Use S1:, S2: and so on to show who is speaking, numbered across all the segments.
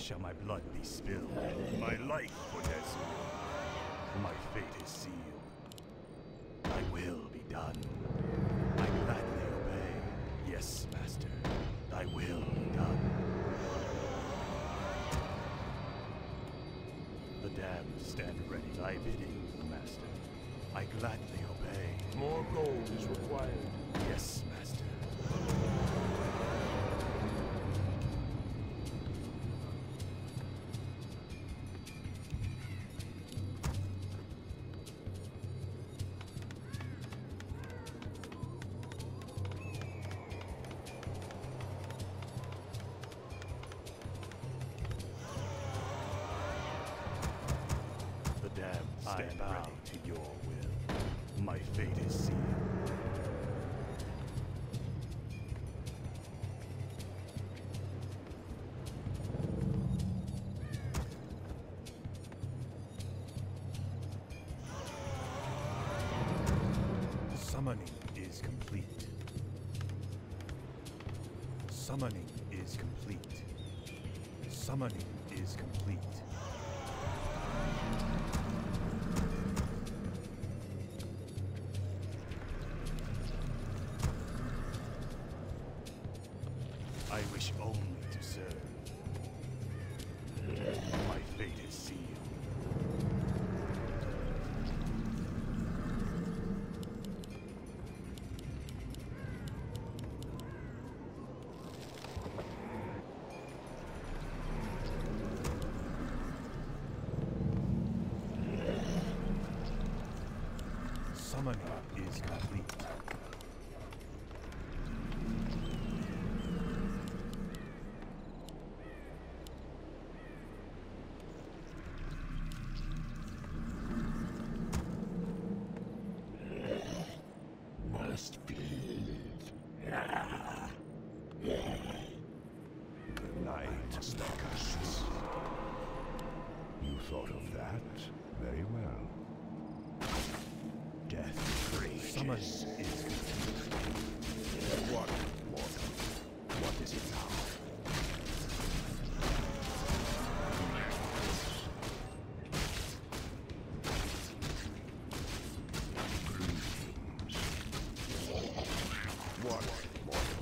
S1: shall my blood be spilled? My life for Nezul. My fate is sealed. Thy will be done. I gladly obey. Yes, Master. Thy will be done. The damned stand ready. Thy bidding, Master. I gladly obey.
S2: More gold is required.
S1: Yes, Master. The damned stand ready to your will. My fate is sealed. Summoning is complete. Summoning is complete. Summoning is complete. I wish only to serve. My fate is sealed. Summoning is complete.
S3: Must be.
S4: The night stalkers. You thought of that? Very well. Death rages.
S1: Summoning is complete.
S4: What, mortal? What is it now? What, mortal?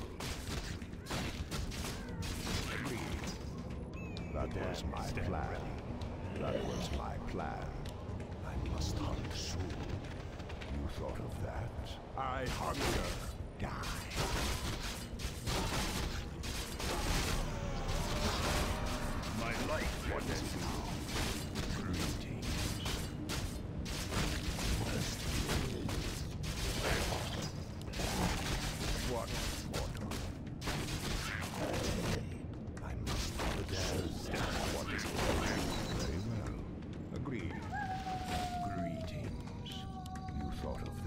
S4: Agreed. That was my plan. That was my plan. I must hunt soon. You thought of that? I hunger. Die.
S1: My life
S4: What is it now? Greetings. What, mortal? I must understand. What is it? Very well. Agreed. Greetings. You thought of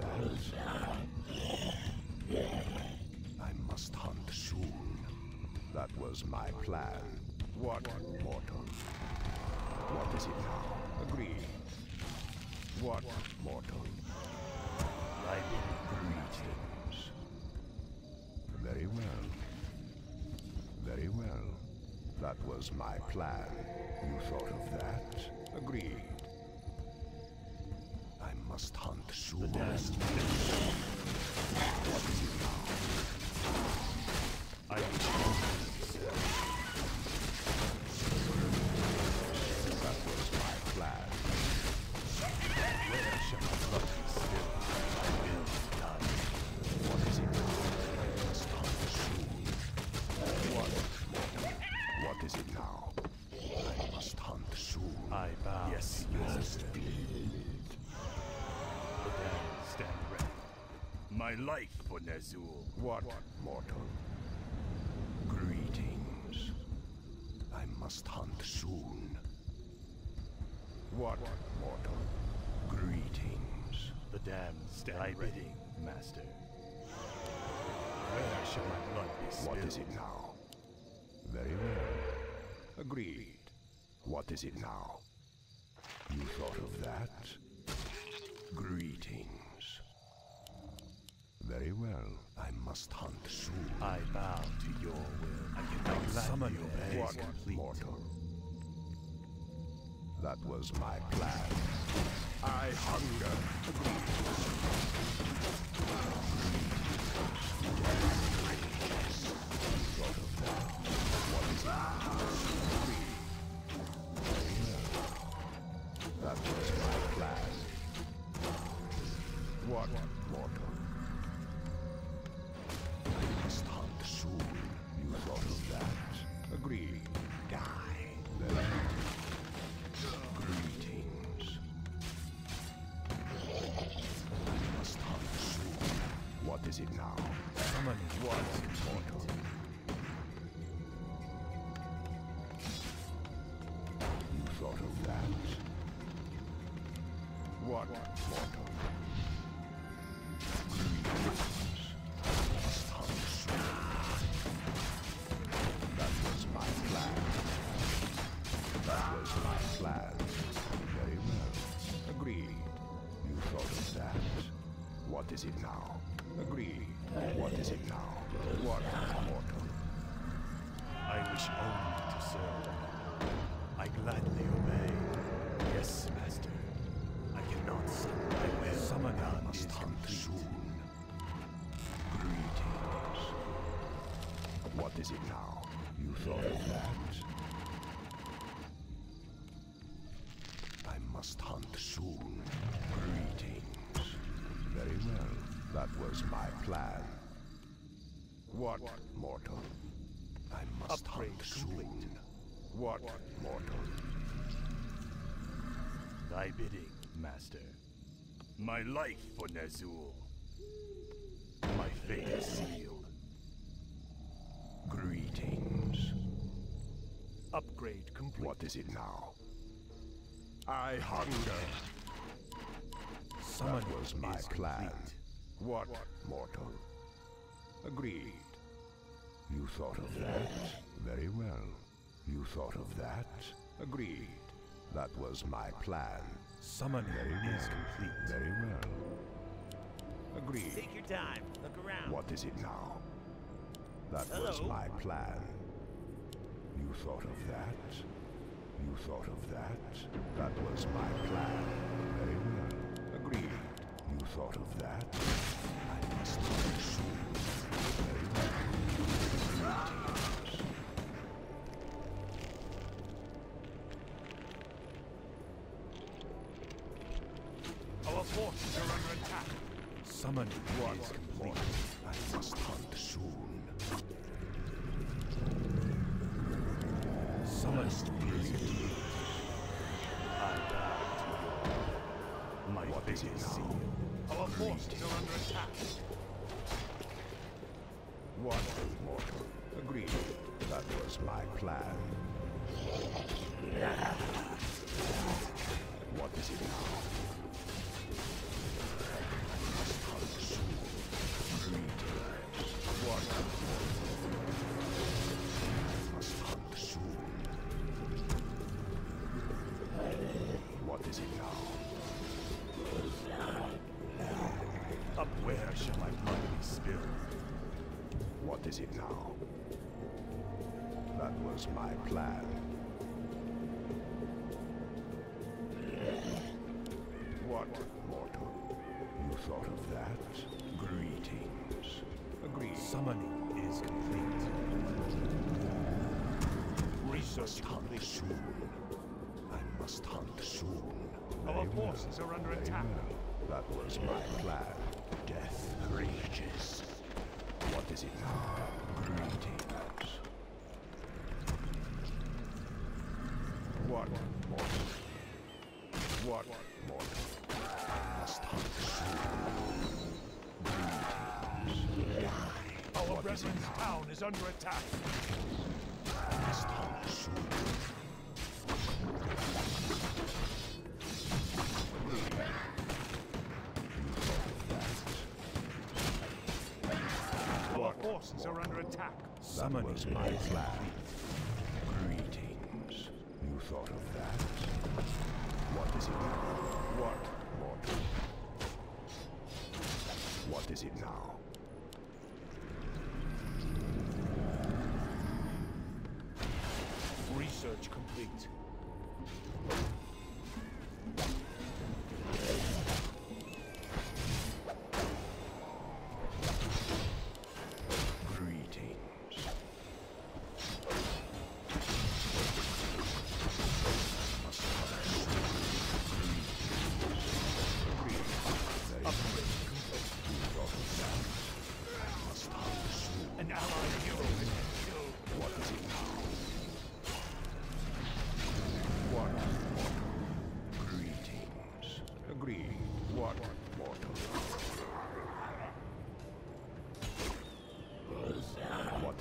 S4: that? I must hunt soon. That was my plan. What, mortal? What is it now? Agreed. What, mortal?
S1: I bid
S4: Greetings. Very well. Very well. That was my plan. You thought of that? Agreed. I must hunt soon.
S1: the damned.
S4: What is it now?
S1: I wish only to serve.
S4: That was my plan.
S1: Where shall my blood be spilled? Thy will be done.
S4: What is it now? I must hunt soon. What is it now? I must hunt soon.
S1: I bow. Yes, Master.
S4: Must be.
S1: The damned stand ready. My life for Nezul.
S4: What, mortal? Greetings. I must hunt soon. What, mortal? Greetings.
S1: The damned stand ready, Master. Where shall my blood be spilled?
S4: What is it now? Very well. Agreed. What is it now? You thought of that? Greetings. Very well. I must hunt soon.
S1: I bow to your will. I cannot summon your
S4: What,
S1: complete.
S4: mortal? That was my plan. I hunger. What is it? That was my plan. What, mortal? I must hunt soon. You thought of that? Agreed. Die. Then. Greetings. I must hunt soon. What is it now?
S1: Summon
S4: What, mortal? You thought of that? What, mortal? Greetings. I must hunt soon. That was my plan. That was my plan. Very well. Agreed. You thought of that? What is it now? Agreed. What is it now? What, mortal?
S1: I wish only to serve. I gladly obey. Yes, master. I cannot summon my will. Summon
S4: I must hunt soon. Greetings. What is it now? You thought of that? I must hunt soon. Greetings. Very well. That was my plan. What, mortal? I must
S1: Upgrade
S4: hunt
S1: complete.
S4: soon. What, mortal?
S1: Thy bidding, master. My life for Ner'zhul. My fate is sealed.
S4: Greetings.
S1: Upgrade complete.
S4: What is it now? I hunger.
S1: Summon
S4: That was my
S1: is
S4: plan.
S1: complete.
S4: What, mortal? Agreed. You thought of that? Very well. You thought of that? Agreed. That was my plan.
S1: Summoning
S4: Very well.
S1: is complete.
S4: Very well. Agreed.
S2: Take your time. Look around.
S4: What is it now? That was
S2: Hello?
S4: my plan. You thought of that? You thought of that? That was my plan. Very well. Agreed. You thought of that? I must hunt soon. Very well. Greetings.
S1: Our forces are under attack. Summoning
S4: What,
S1: is complete.
S4: mortal? I must hunt soon.
S1: Summon is complete. I bow to you. My
S4: What
S1: fate
S4: is it
S1: is
S4: now?
S1: sealed. Our forces are under attack.
S4: What, mortal? Agreed. That was my plan. What is it now? I must hunt soon. Greetings. What, mortal? I must hunt soon. What is it now?
S1: Up where shall my blood be spilled?
S4: What is it now? That was my plan. What, mortal? You thought of that? Greetings. Agreed.
S1: Summoning is complete. Research
S4: Hunt
S1: complete.
S4: soon. I must hunt soon.
S1: Our
S4: Very well.
S1: forces are under
S4: Very
S1: attack.
S4: well. That was my plan. Death rages. What is it now? Greetings. What, mortal? What, mortal? I must hunt soon. Greetings.
S1: Our
S4: What is it
S1: brethren's
S4: now?
S1: town is under attack.
S4: I must hunt soon.
S1: Our forces are under attack.
S4: That
S1: Summoning
S4: was my
S1: is
S4: plan.
S1: complete.
S4: Greetings. You thought of that? What is it now? What, mortal? What is it now?
S1: Research complete.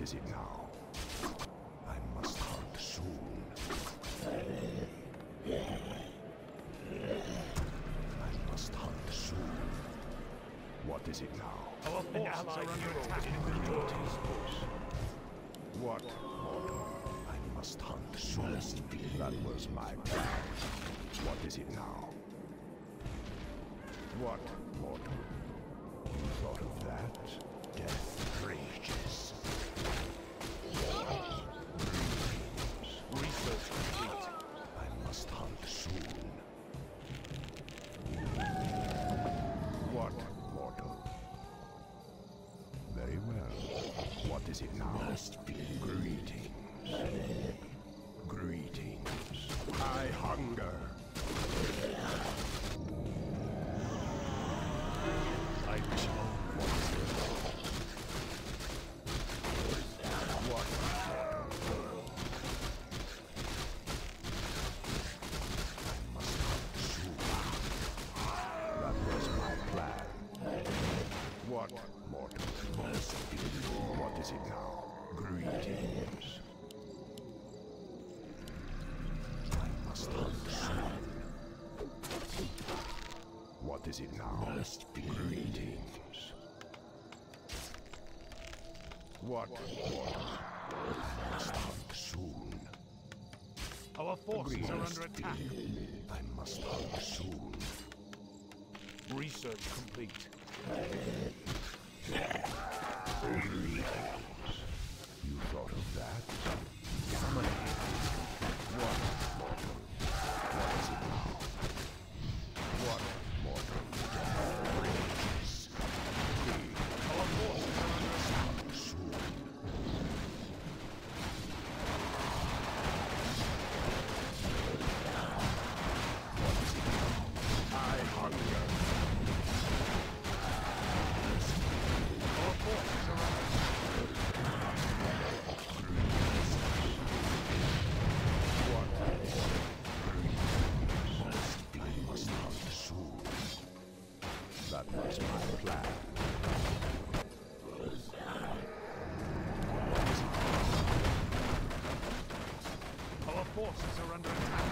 S4: is it now? I must hunt soon. I must hunt soon. What is it now?
S1: Our forces are under attack.
S4: What mortal? I must hunt soon. That was my plan. What is it now? What mortal? You thought of that? Death rages.
S1: Research complete.
S4: I must hunt soon. What mortal? Very well. What is it now? Greetings. Greetings. I hunger.
S1: I wish all was
S4: What mortal? I must hunt soon. That was my plan. What mortal? What is it now? Greetings. I must hunt soon. What is it now? Greetings. What mortal? I must hunt soon.
S1: Our forces are under attack.
S4: I must hunt soon.
S1: Research complete.
S4: You thought of that?
S1: Summon.
S4: What mortal? What is it now? What mortal? Rages.
S1: Our forces are under attack.
S4: Soon. What is it now? I hunger.
S1: Our forces are under attack.
S4: What? I must hunt soon. That was my plan.
S1: Our forces are under attack.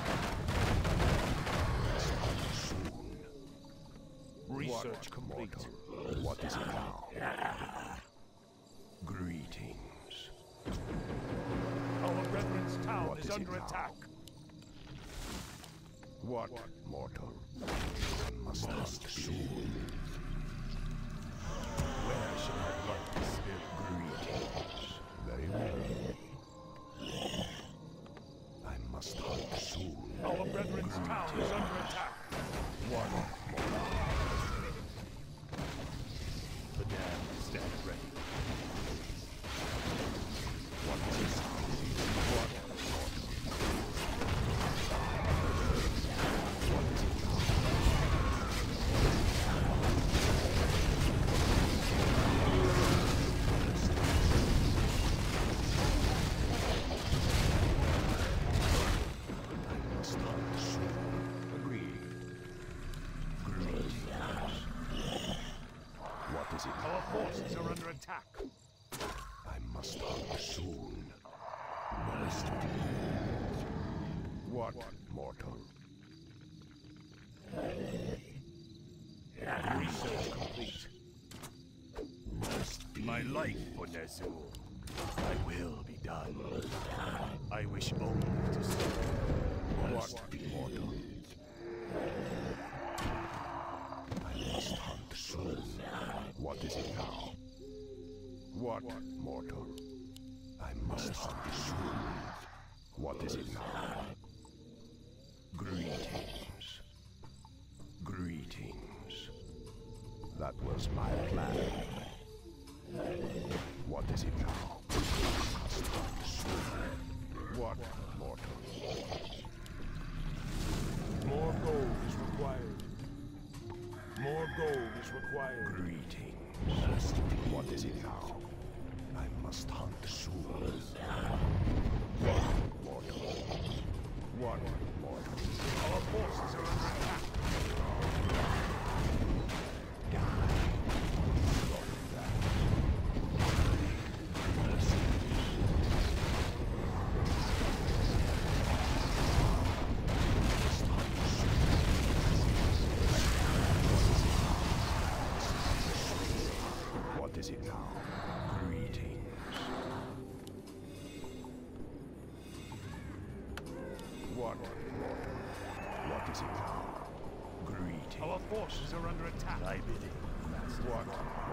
S4: Soon.
S1: Research complete.
S4: Mortal. What is it now? Greetings.
S1: Our brethren's town
S4: What
S1: is
S4: is it
S1: under
S4: now?
S1: attack.
S4: What mortal? I must hunt soon.
S1: Where shall my blood be spilled?
S4: Greetings. Very well. I must hunt soon.
S1: Our brethren's town is under attack.
S4: What mortal?
S1: The damned stand ready.
S4: What is it now? What mortal? What is it now? I must hunt soon. Agreed. Greetings. What is it now?
S1: Our forces are under attack.
S4: I must hunt soon. What mortal?
S1: Research complete. My life for Ner'zhul. I will be done. I wish only to serve.
S4: What mortal? I must hunt soon. What is it now? What mortal? I must hunt soon. What is it now? Greetings. Greetings. That was my plan. What is it now? I must hunt soon. What mortal?
S2: More gold is required. More gold is required.
S4: Greetings. What is it now? I must hunt soon. What mortal? What mortal?
S1: Our forces are under attack.
S4: Die. Thought of that. is it now? Greetings. What? What is it now? Greetings.
S2: Our forces are under attack.
S1: Thy bidding, master.
S4: What?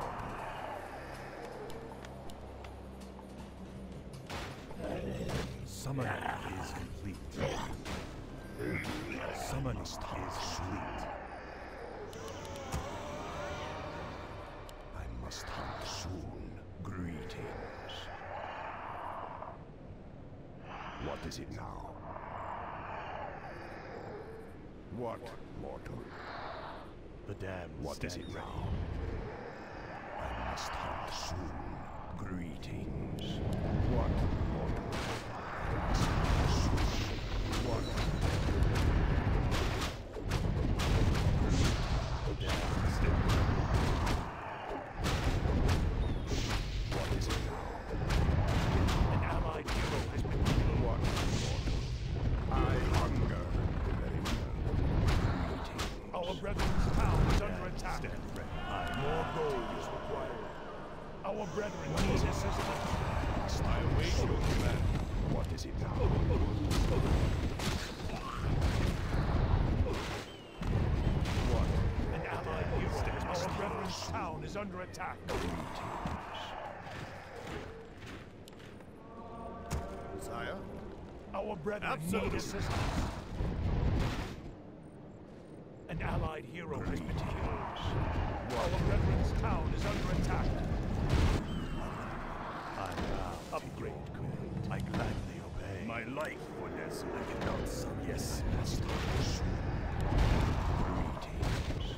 S1: Summoning is complete. Summoning is complete.
S4: I must hunt soon. Greetings. What is it now? What, mortal?
S1: The damned
S4: What is
S1: stand
S4: it
S1: ready.
S4: now? I must hunt soon. Greetings. What, mortal? I must hunt soon. What?
S1: The damned stand ready.
S4: What is it now?
S2: An allied hero has been killed.
S4: What, mortal? I hunger. Very well. Greetings.
S2: Our brethren's town is under attack.
S1: Stand ready.
S2: More gold is required. Our brethren need assistance.
S4: I await your command. What is it now? What?
S2: An allied hero. Our brethren's town is under attack.
S4: Sire?
S2: Our brethren need assistance. An allied hero has been killed. Our brethren's town is under attack.
S1: I vow upgrade complete. I gladly obey. My life for this. I cannot summon. Yes, master.
S4: Greetings.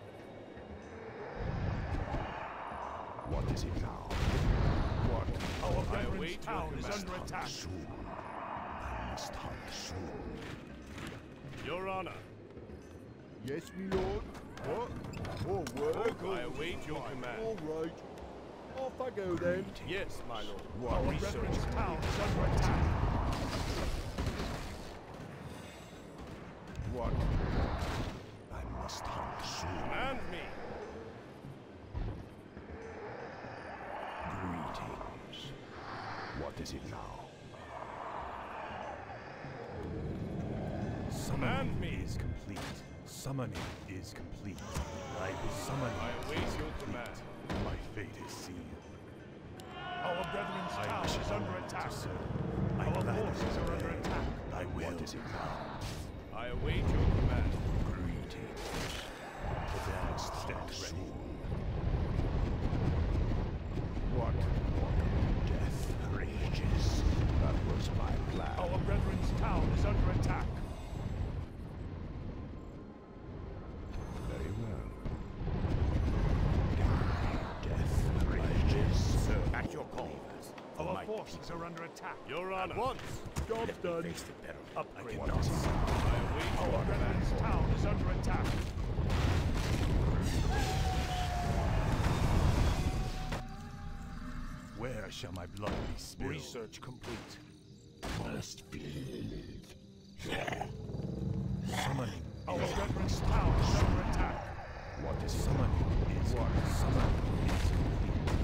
S4: What is it now? What?
S2: Our brethren's town is under attack.
S4: Soon. I must hunt soon.
S2: Your honor.
S5: Yes, me lord. What? Forward.
S2: I await your command.
S5: All right. Off I go then.
S2: Yes, my lord.
S4: What
S2: Our
S4: research?
S2: brethren's town is under attack.
S4: What? I must hunt soon.
S2: Command me.
S4: Greetings. What is it now?
S1: Summoning is complete. Summoning is complete. Summoning.
S2: I await your command.
S1: My fate is sealed.
S2: Our brethren's
S1: I
S2: town
S1: wish
S2: is under
S1: only
S2: attack.
S1: to serve. I
S2: Our
S1: gladly
S2: forces are under
S1: obey.
S2: attack.
S1: I will.
S4: What is it now?
S2: I await your command.
S4: Greetings.
S1: The damned stand ready.
S4: Soon. What? Death rages. That was my plan.
S2: Our brethren's town is under attack.
S4: Very well. Death rages.
S1: Sir, at your call.
S2: Our forces are under attack.
S1: Your honor.
S2: Once.
S5: Job's done.
S1: Face the peril. Upgrade.
S4: What is it?
S2: I await our brethren's town is under attack.
S1: Where shall my blood be spilled?
S2: Research complete.
S3: Must be.
S1: Summoning.
S2: Our brethren's town is under attack.
S4: What is it?
S1: Summoning is
S4: What?
S1: Summoning is complete.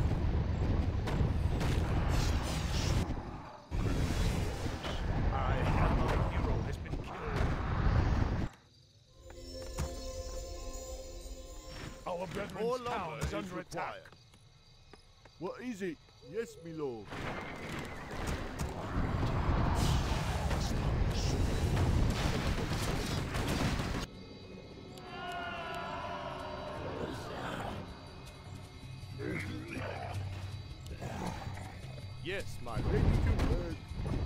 S2: Our hero has been killed. Our brethren's town is under attack.
S5: What is it? Yes, me lord.
S2: Yes, my
S5: Ready to work.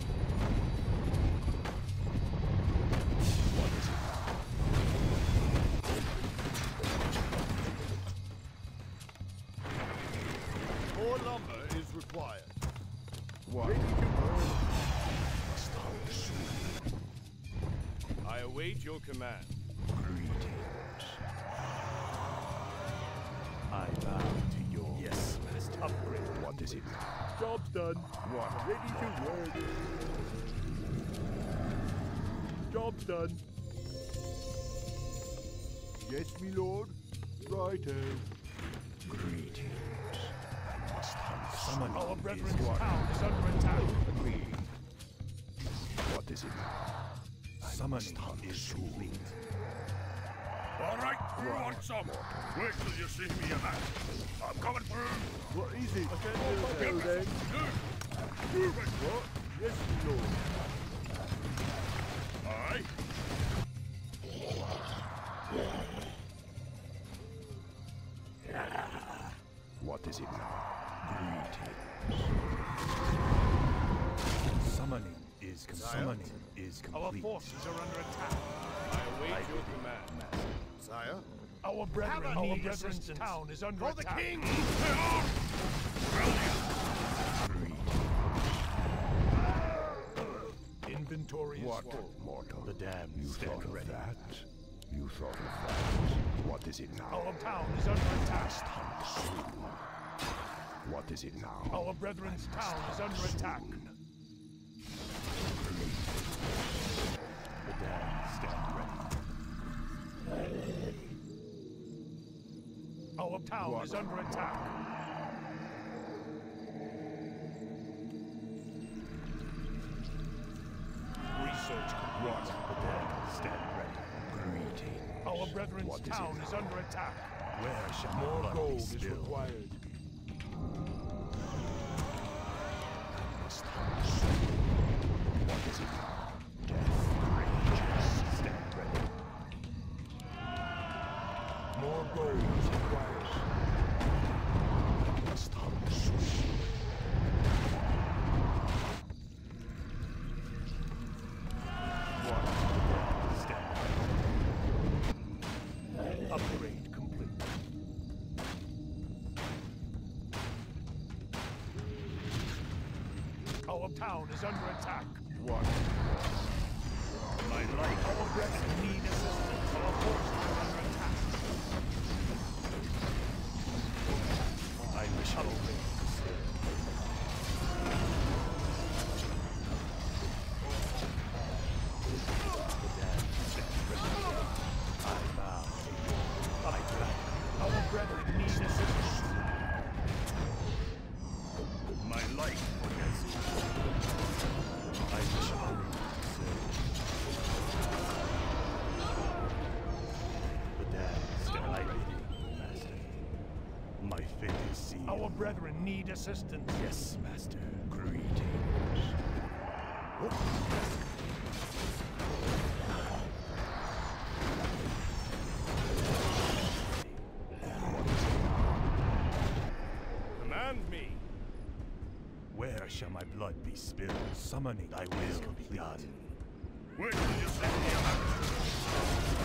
S2: More lumber is required.
S4: What?
S5: Ready to work.
S4: Must hunt soon.
S2: I await your command.
S4: Greetings.
S1: I bow to your yes, master. Upgrade.
S4: What is it?
S5: Job's done.
S4: What?
S5: Ready to work. Job's done. Yes, me lord. Righto.
S4: Greetings. I
S1: Summoning
S2: Our
S1: is
S2: brethren's
S1: what?
S2: town is under attack.
S4: Agree. What is it now?
S1: Summoning is complete.
S6: All right, who wants some? Wait till you see me a match. I'm coming through.
S5: What is it? I can't do it now then.
S6: Move it.
S5: What? Yes, my lord.
S6: Aye.
S4: What is it now?
S1: Summoning is summoning is
S2: Our
S1: complete.
S2: forces are under attack. I await your command.
S5: Sire?
S2: Our brethren's town is under attack.
S6: The king!
S2: Inventory is
S4: What,
S2: full.
S4: mortal?
S1: The damned
S4: You
S1: stand
S4: thought of
S1: ready.
S4: that? You thought of that? What is it now?
S2: Our town is under attack.
S4: What is it now?
S2: Our brethren's town is under attack.
S1: The damned stand ready.
S2: Our town is under attack. Research complete.
S1: The damned stand ready.
S2: Our brethren's town is under attack.
S1: Where shall my
S2: More
S1: blood
S2: gold
S1: be
S2: is
S1: spilled?
S2: required.
S4: What is it now?
S1: Stand ready.
S2: More gold is required.
S4: Must hunt soon.
S1: Stand ready.
S2: Upgrade complete. Our town is under attack.
S4: What?
S1: My life.
S2: Our brethren need assistance. Our forces are under attack.
S1: I wish I
S2: Our brethren need assistance.
S1: my life for this. I wish only to serve. The damned stand ready, master. My fate is sealed.
S2: Our brethren need assistance.
S1: Yes, master.
S4: Greetings.
S6: Command me.
S1: Where shall my blood be spilled? Summoning thy will be done.
S6: Wait till you see me a match.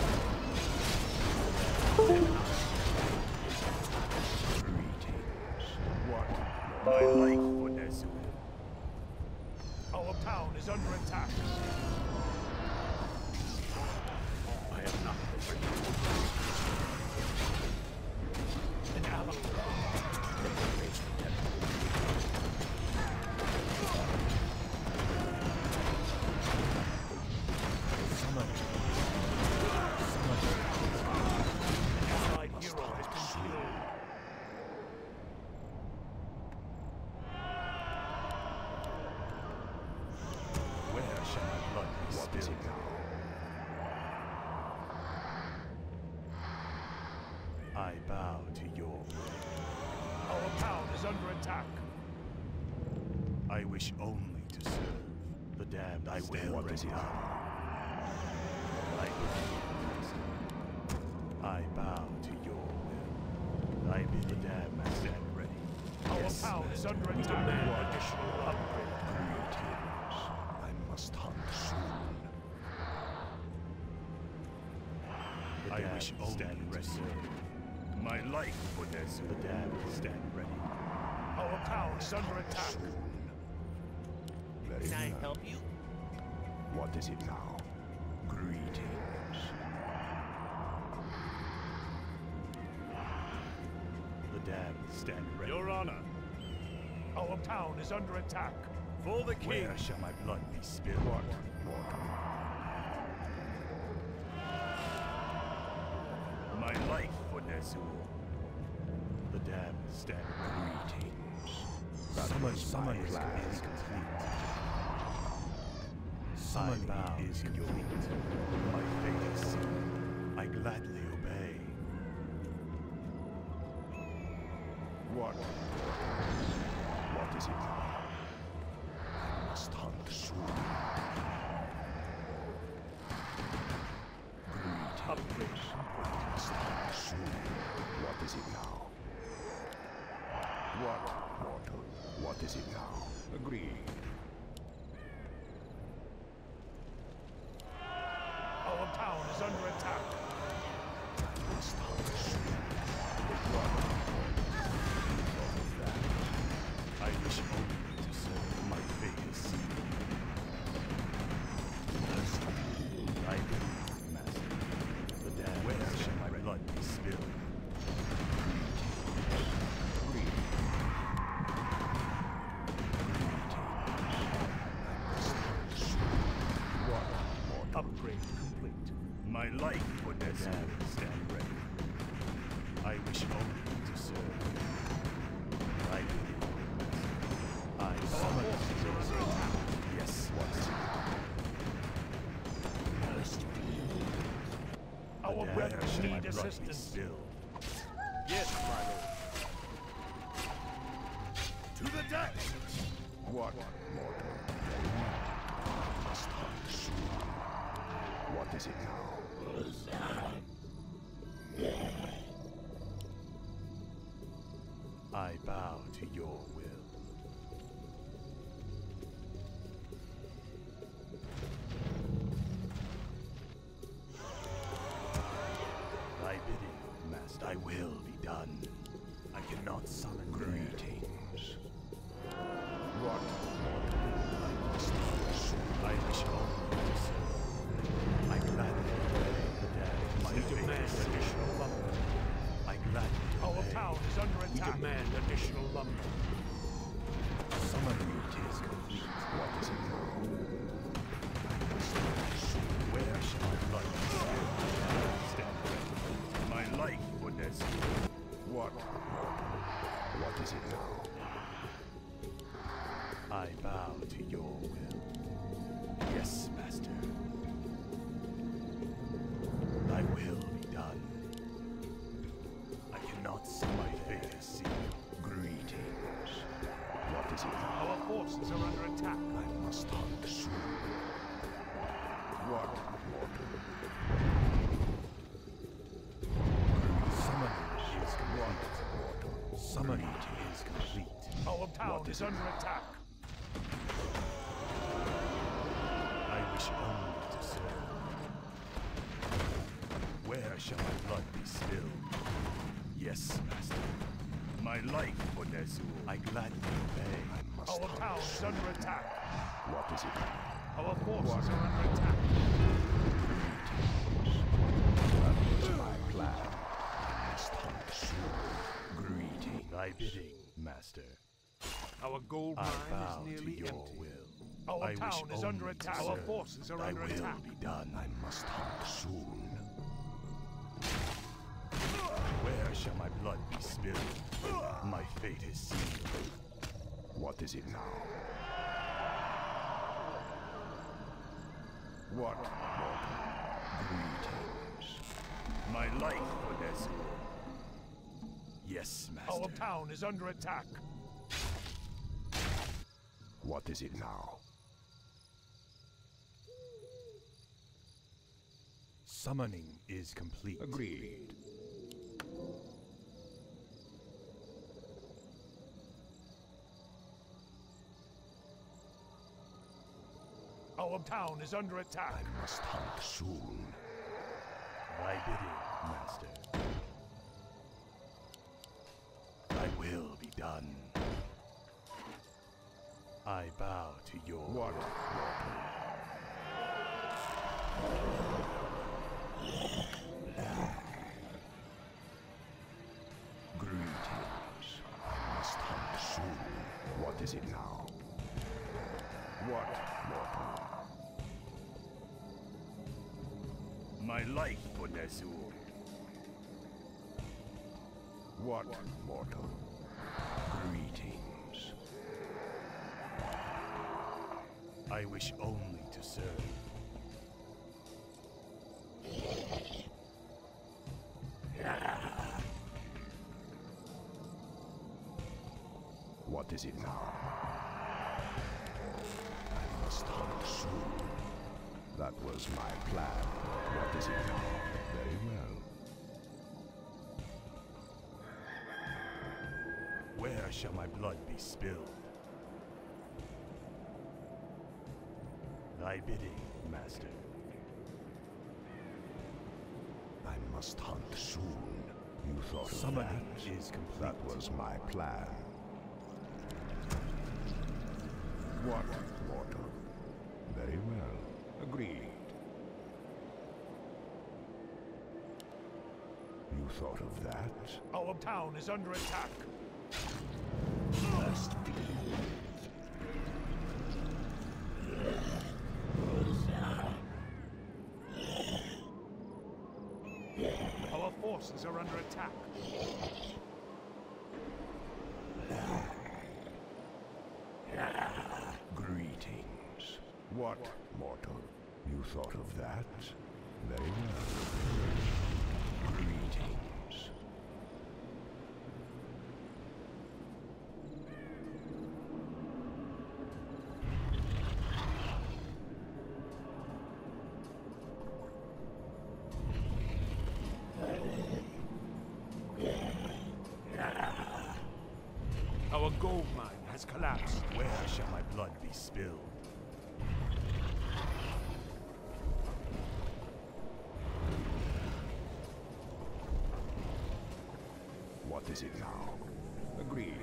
S4: What?
S1: My life for Nezu.
S2: Our town is under attack.
S1: I am not
S2: An ally.
S1: summoning.
S2: An allied hero has been killed.
S1: Where shall my blood be
S4: What is
S1: spilled?
S4: it now?
S1: I bow to your will.
S2: Our town is under attack.
S1: I wish only to serve. The damned I will
S4: What is it
S1: done.
S4: now?
S1: I bow to your will. I bid the damned stand ready.
S2: Our
S1: Yes,
S2: town is
S1: master.
S2: under
S1: We
S2: attack.
S1: demand
S2: Additional upgrade.
S4: Greetings. I must hunt soon.
S1: The damned wish stand ready. My life for Nezu. The damned stand ready.
S2: Our town is under attack.
S4: Very
S7: Can I
S4: well.
S7: help you?
S4: What is it now? Greetings.
S1: The damned stand ready.
S6: Your Honor.
S2: Our town is under attack.
S6: For the king.
S1: Where shall my blood be spilled?
S4: What? Mortal.
S1: My life for Nezu. The damned stand ready.
S4: Greetings.
S1: Summon is complete. Summoning is complete. My fate is sealed. I gladly obey.
S4: What is it now? I must hunt soon. Greetings. I must hunt soon. What is it now? What, mortal? What is it now? Agreed.
S2: Our town is under attack.
S4: I must hunt soon. What?
S1: I wish only to serve. My fate is sealed. I will, Master. The damned. Where shall my blood be spilled?
S2: Upgrade complete.
S1: My life for Nezareth stand ready. I wish only to serve. I summon those. Yes, what's
S2: Our weapons need assistance.
S1: Still.
S2: Yes, my lord.
S6: To the deck!
S4: What, mortal? I must hunt soon. What is it now?
S1: I bow to your will. Thy bidding, Master. Thy will be done. I cannot summon
S4: Greetings. What, mortal? I must hunt soon.
S1: I wish only to serve. I gladly obey the dead. My
S2: We
S1: fate
S2: demand
S1: is sealed.
S2: additional lumber.
S1: I gladly
S2: Our
S1: obey.
S2: town is under attack. We demand additional lumber.
S1: Summoning is complete.
S4: What is it now?
S1: Where shall my blood be spilled? Stand ready. My life for Nezareth.
S4: What, mortal? What is it now?
S1: I bow to your will. Yes, Master. Thy will be done. I cannot see my fate is sealed.
S4: Greetings. What is it now?
S2: Our forces are under attack.
S4: I must hunt soon. What, mortal?
S1: Summoning is
S4: What,
S1: complete.
S4: mortal?
S1: Summoning is complete.
S2: Our town is under attack.
S1: I wish only to serve. Where shall my blood be spilled? Yes, Master. My life for Nezul. I gladly obey.
S4: I must
S2: Our
S4: hunt
S2: town is
S4: soon.
S2: under attack.
S4: What is it now?
S2: Our forces are under attack.
S4: That was my plan. I must hunt soon. Greetings.
S1: Thy bidding, Master.
S2: Our gold
S1: I
S2: mine
S1: bow
S2: is nearly
S1: to your
S2: empty.
S1: will.
S2: Our
S1: I wish
S2: town is under
S1: only to
S2: attack. Our
S1: serve.
S2: forces are
S1: Thy
S2: under
S1: will
S2: attack.
S1: be done.
S4: I must hunt soon.
S1: Where shall my blood be spilled? My fate is sealed.
S4: What is it now? What, mortal? Greetings.
S1: My life for Nezul. Yes, Master.
S2: Our town is under attack.
S4: What is it now?
S1: Summoning is complete.
S4: Agreed.
S2: Our town is under attack.
S4: I must hunt soon.
S1: Thy bidding, Master. Thy will be done. I bow to your
S4: What, mortal? Greetings. I must hunt soon. What is it now? What, mortal?
S1: My life for Nezul.
S4: What, mortal? Greetings.
S1: I wish only to serve.
S4: What is it now? I must hunt soon. That was my plan. What is it now? Very well.
S1: Where shall my blood be spilled? Thy bidding, master.
S4: I must hunt soon. You thought of
S1: Summoning
S4: that?
S1: is complete.
S4: That was my plan. What, mortal? Very well. Agreed. You thought of that?
S2: Our town is under attack.
S3: Must be.
S2: Our forces are under attack.
S4: Greetings. What, mortal? You thought of that? Very well. Greetings.
S2: Our gold mine has collapsed.
S1: Where shall my blood be spilled?
S4: What is it now? Agreed.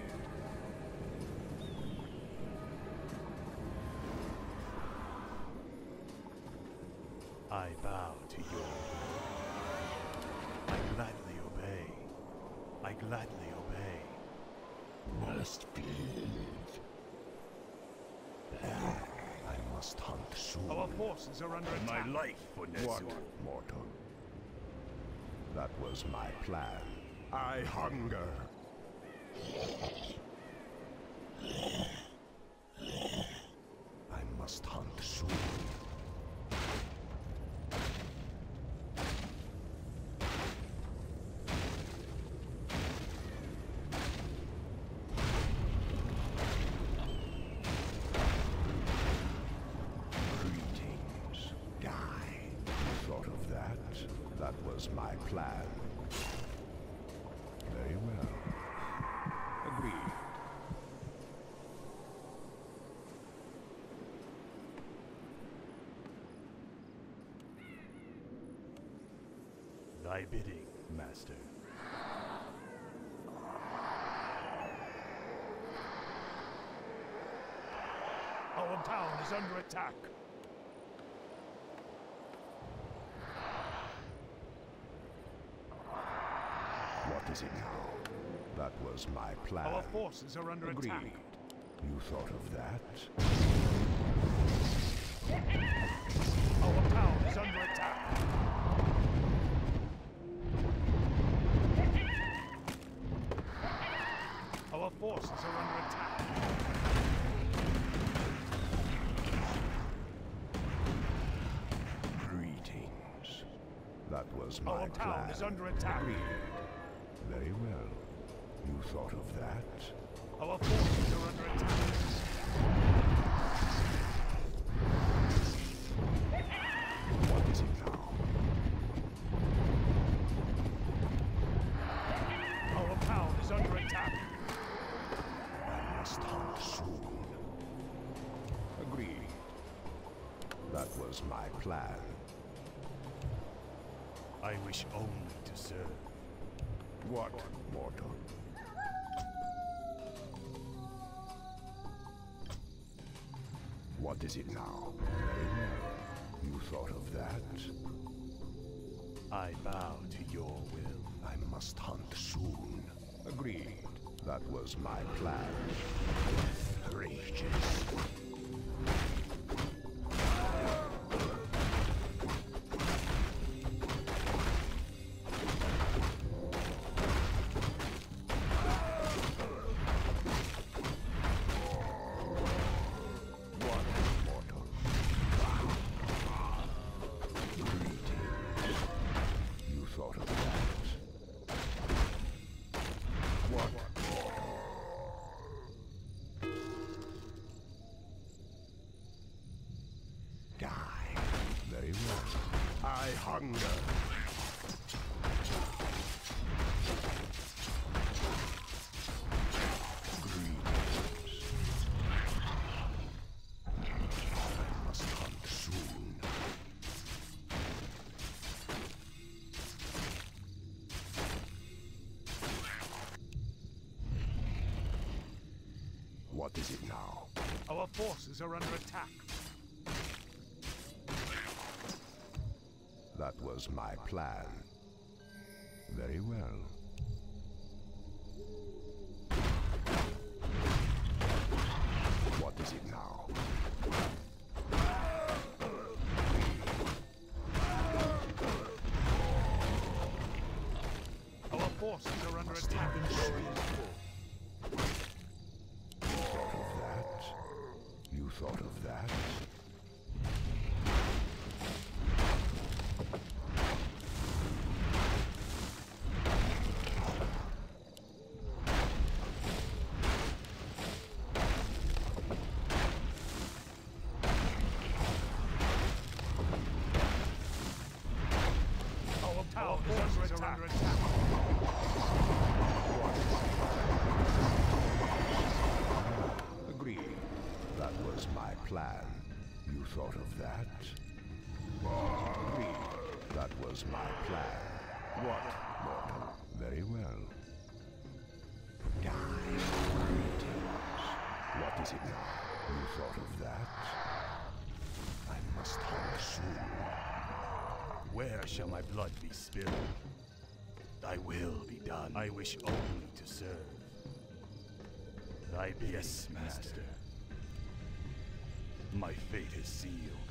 S1: I bow to your will. I gladly obey. I gladly obey.
S3: Must be.
S4: I must hunt soon.
S2: Our forces are under
S1: My
S2: attack.
S1: life for
S4: What,
S1: Nezu.
S4: mortal? That was my plan. I hunger. I must hunt soon. Greetings. Die. Thought of that? That was my plan. Very well. Agreed.
S1: Thy bidding, master.
S2: Our town is under attack.
S4: What is it now? That was my plan.
S2: Our forces are under
S4: Agreed.
S2: attack.
S4: You thought of that?
S2: Our town is under attack. Our forces are under attack.
S4: Greetings. That was my
S2: Our
S4: plan.
S2: town is under attack.
S4: Agreed. Very well. You thought of that?
S2: Our forces are under attack.
S4: What is it now?
S2: Our town is under attack.
S4: I must hunt soon. Agreed. That was my plan.
S1: I wish only to serve.
S4: What, mortal? What is it now? Very well. You thought of that?
S1: I bow to your will.
S4: I must hunt soon. Agreed. That was my plan. Rages. What, mortal? What is it now?
S2: Our forces are under attack.
S4: That was my plan. Very well. What is it now?
S2: Our forces are under attack.
S4: You thought of that?
S2: Our forces are under attack.
S4: Agreed. That was my plan. You thought of that? Agreed. That was my plan. What, mortal? Very well. Die. Greetings. What is it now? You thought of that? I must hunt soon.
S1: Where shall my blood be spilled? Thy will be done. I wish only to serve. Thy yes, master. My fate is sealed.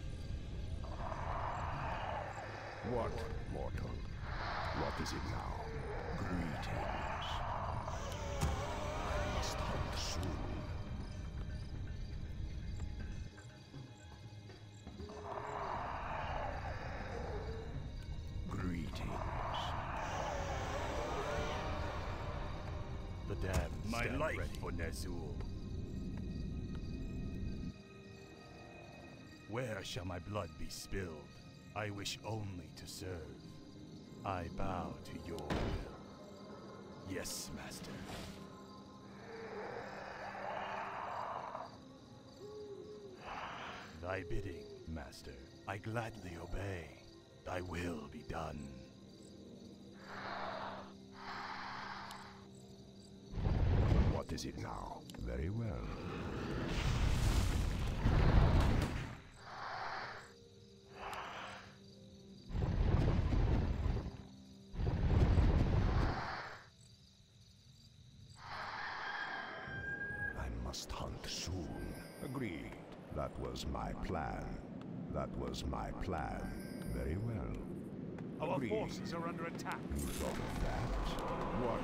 S4: What, mortal? What is it now? Greetings. I must hunt soon. Greetings.
S1: The damned
S6: My
S1: stand
S6: life
S1: ready for Ner'zhul. Where shall my blood be spilled? I wish only to serve. I bow to your will. Yes, master. Thy bidding, master. I gladly obey. Thy will be done.
S4: What is it now? Very well. I must hunt soon. Agreed. That was my plan. That was my plan. Very well.
S2: Our
S4: Agreed.
S2: forces are under attack.
S4: You thought of that? What?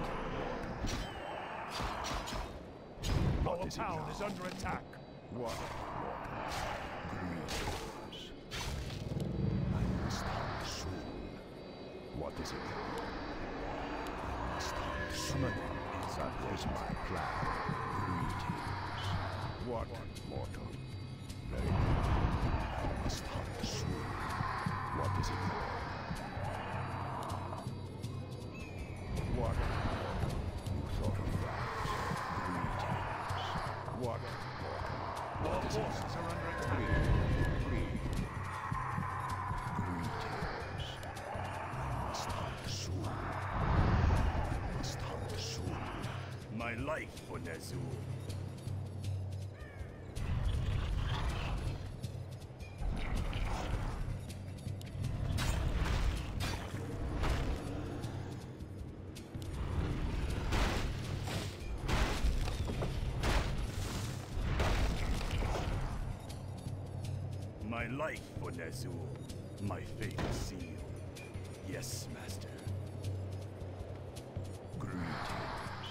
S2: Our
S4: Is it
S2: town
S4: now?
S2: is under attack.
S4: What? Greetings. I must hunt soon. What is it now? I must hunt soon. That was my plan. Greetings. What, mortal? Very good. I must hunt soon. What is it now? What? You thought of that? Greetings. What, mortal?
S2: Our forces are under attack.
S4: Agreed. Greetings. I must hunt soon. I must hunt soon.
S1: My life for Ner'zhul. My life for Ner'zhul. My fate is sealed. Yes, master.
S4: Greetings.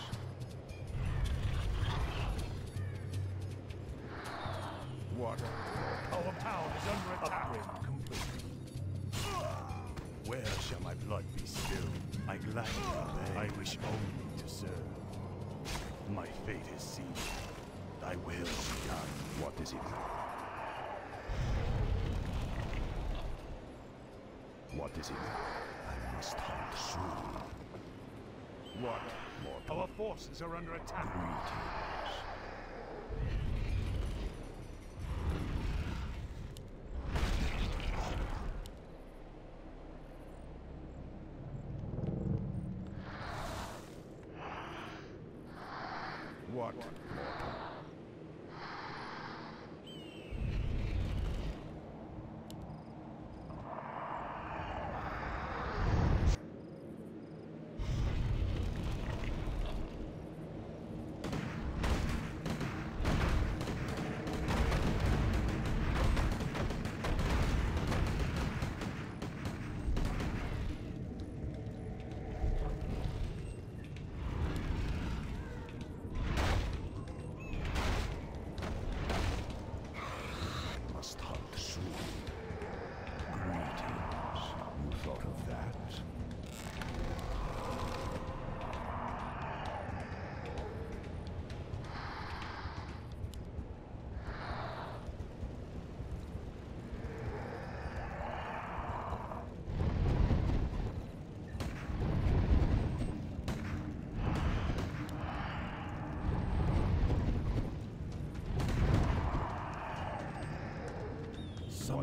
S4: What?
S2: Our town is under attack.
S1: Upgrade complete. Where shall my blood be spilled? I gladly obey. I wish only to serve. My fate is sealed. Thy will be done.
S4: What is it now? What is it now? I must hunt soon. What, mortal?
S2: Our forces are under attack.
S4: Greetings. What, mortal?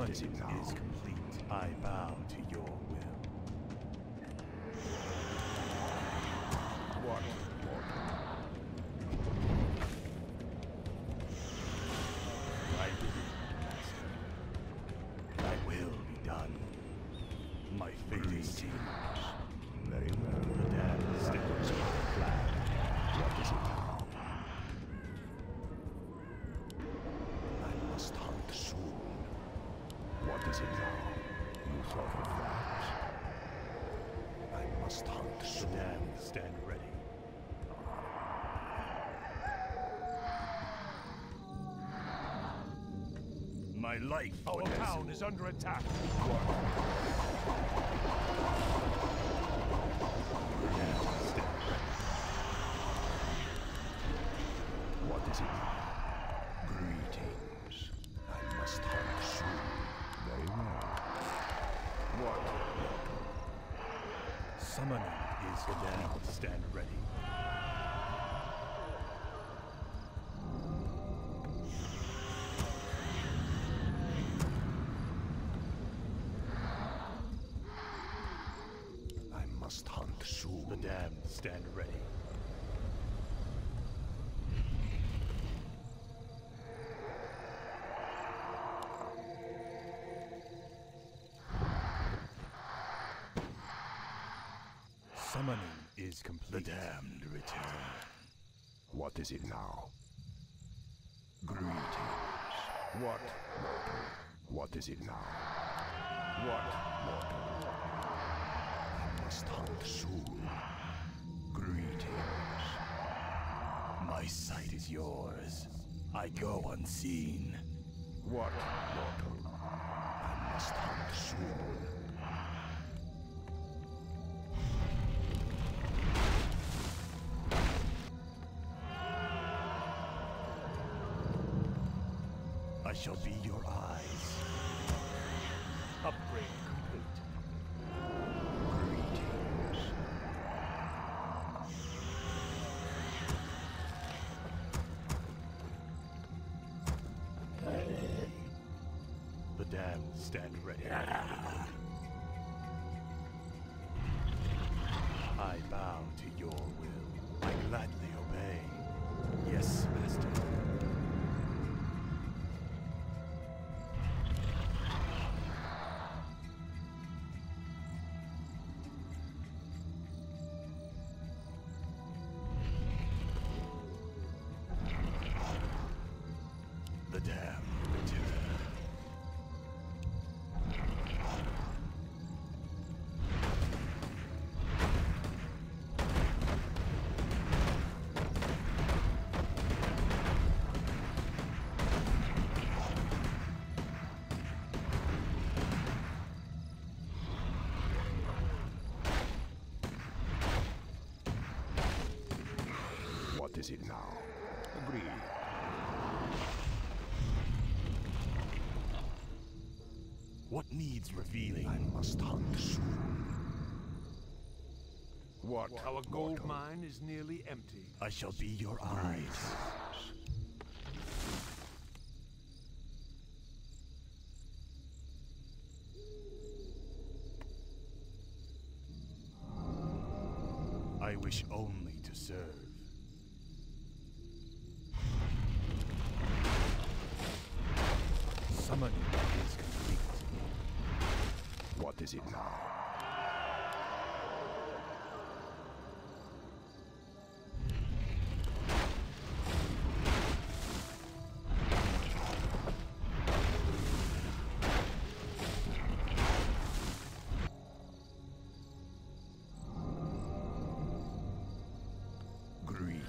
S1: Summoning
S4: is it now?
S1: is complete. I bow to your will.
S4: What mortal?
S1: I bidding, Master. Thy will be done. My fate is sealed.
S4: Very well.
S1: The damned
S4: That
S1: stand.
S4: was my plan. What is it now? I must hunt soon. What is it now? You thought of that? I must hunt
S1: The
S4: soon.
S1: damned stand ready. My life for
S2: Our
S1: Desu.
S2: town is under attack.
S1: The damned stand ready.
S4: What is it? Greetings. I must hunt soon. Very well. What?
S1: Summoning is the damned stand ready.
S4: I must hunt soon.
S1: The damned stand ready. Summoning is complete. The damned return.
S4: What is it now? Greetings. What mortal? What is it now? What mortal? I must hunt soon. Greetings.
S1: My sight is yours. I go unseen.
S4: What mortal? I must hunt soon.
S1: I shall be your eyes.
S2: Upgrade complete.
S4: Greetings.
S1: The damned stand ready. I bow to your will. I gladly obey. Yes, Master. The damned return.
S4: What is it now? Agreed.
S1: What needs revealing?
S4: I must hunt soon. What
S2: Our gold
S4: mortal?
S2: mine is nearly empty.
S1: I shall be your eyes. I wish only to serve. Summoning is complete.
S4: What is it now? Greetings.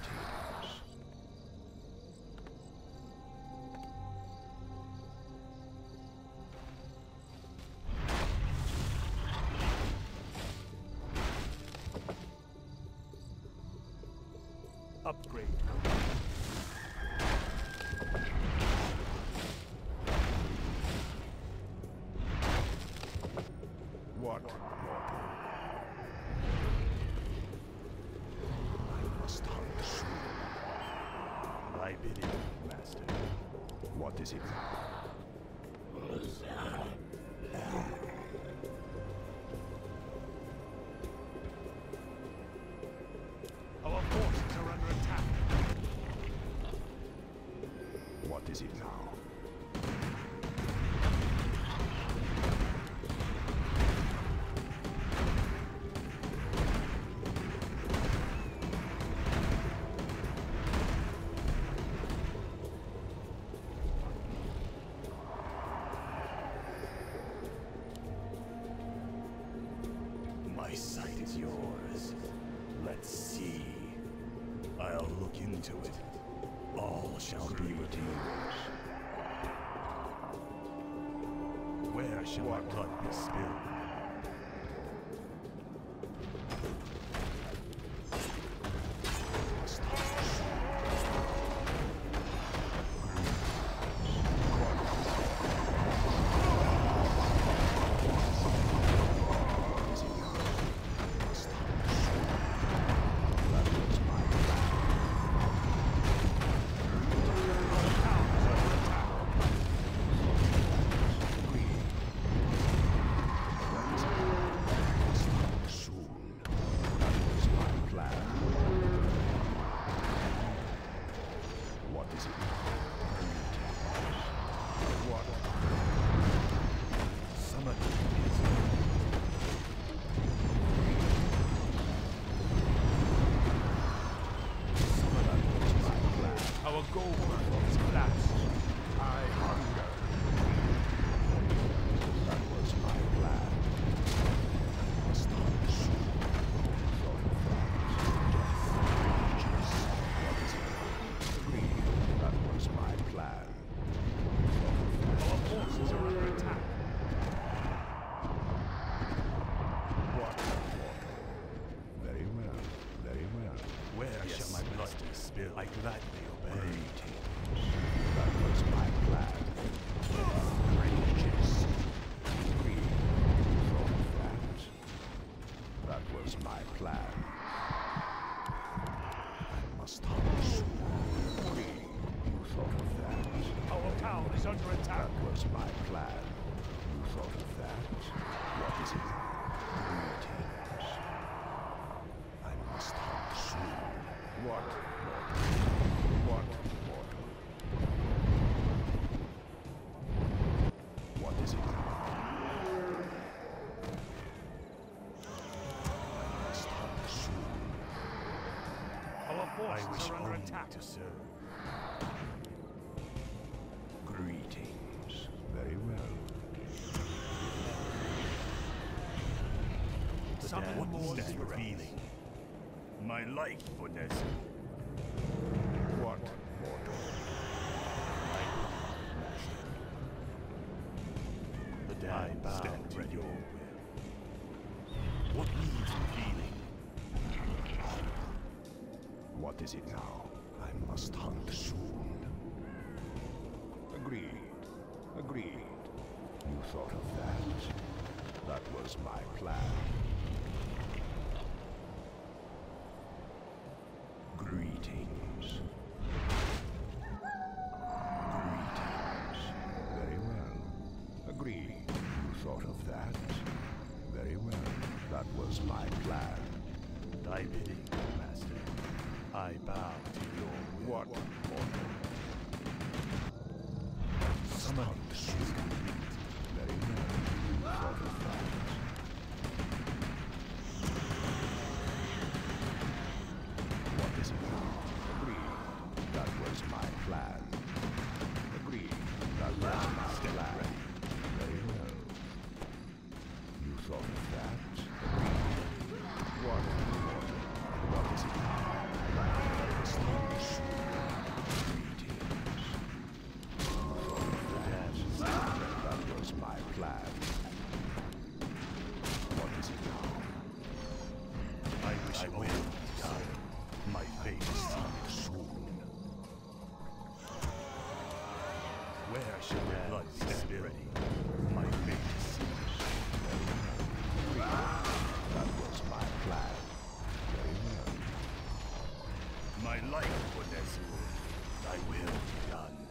S2: Upgrade.
S4: What mortal? I must hunt soon.
S1: My bidding, Master.
S4: What is it now?
S1: Our forces are under attack.
S4: What is it now?
S1: My sight is yours. Let's see. I'll look into it. All shall be redeemed. Where shall my blood be spilled?
S2: Our gold is collapsed. I hunger.
S4: That was my plan. Must hunt soon. What is it? Agreed. That was my plan.
S2: Our forces are under attack.
S4: What? Very well. Very well.
S1: Where shall my blood be spilled? I gladly obey.
S4: That was my plan. Outrageous. Agreed. Thought of that. That was my plan. I must hunt soon. Agreed. You thought of that.
S2: Our town is under attack.
S4: That was my plan. You thought of that. What is it? Greetings. I must hunt soon. What? What? Mortal? What is it now? I must hunt soon.
S2: Our
S1: I
S2: forces
S1: wish
S2: are under
S1: only
S2: attack.
S1: to serve.
S4: Greetings. Very well.
S2: Something
S1: What
S2: more
S1: is that
S2: cigarettes.
S1: feeling? My life for Nessie.
S4: What? Mortal?
S1: The damned stand to your will. What needs feeling?
S4: What is it now? I must hunt soon. Agreed. Agreed. You thought of that. That was my plan. Greetings. Greetings. Very well. Agreed. You thought of that. Very well. That was my plan.
S1: Thy bidding, Master. I bow to your will.
S4: What? Mortal?
S1: Summon
S4: Hunt soon. Very well. You thought of that. What is it now? Agreed. That was my plan. Agreed. That was my plan. Very well. You thought of that? Agreed. What? What is it now? Hunt soon. Greetings. You thought of that? That was my plan. What is it now?
S1: I wish I will die. My fate is sealed.
S4: Soon.
S1: Where shall my blood be spilled? My fate is sealed.
S4: That was my plan. Very well.
S1: My life for Nessie. Thy will be done.